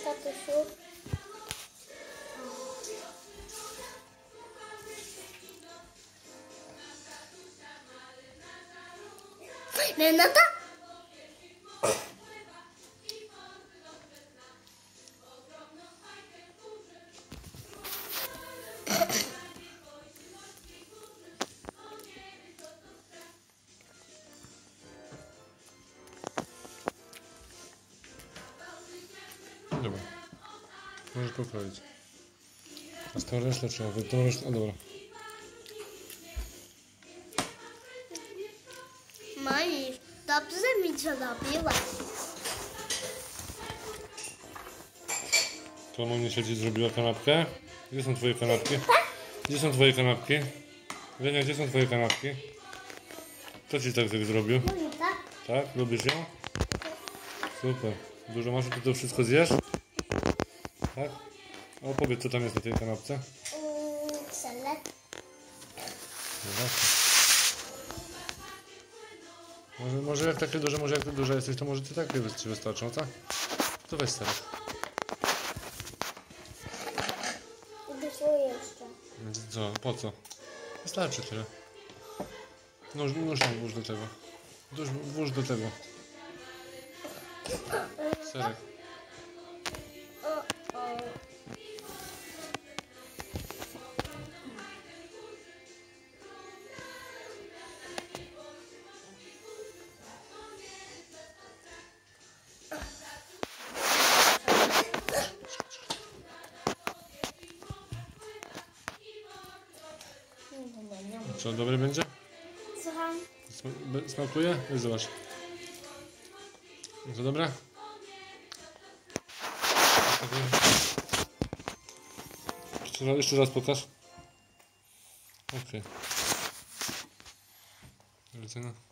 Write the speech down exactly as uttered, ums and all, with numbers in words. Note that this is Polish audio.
tatusiu. Renata? Dobra. Możesz pokroić. A z tą resztę trzeba wy... tą resztę... A dobra. Mami, dobrze mi zrobiłaś. To Monisia ci zrobiła kanapkę? Gdzie są twoje kanapki? Gdzie są twoje kanapki? Lenia, gdzie są twoje kanapki? Kto ci tak zrobił? Monika? Tak? Lubisz ją? Super. Dużo masz, ty to wszystko zjesz? Tak? O, powiedz, co tam jest na tej kanapce? Mm, Selet. No właśnie. Może, może jak takie duże, może jak ty duża jesteś, to może ty takie ci wystarczą, co? To weź serek. Wyszło jeszcze. Co? Po co? Wystarczy tyle. Nóż, nóż tam włóż do tego. Nóż, włóż do tego. Serek. O, o. Co, dobry będzie? Słucham? Sm- smakuje? Weź zobacz. Co, dobre? Jeszcze raz, jeszcze raz pokaż. Okej. Okay. Do widzenia.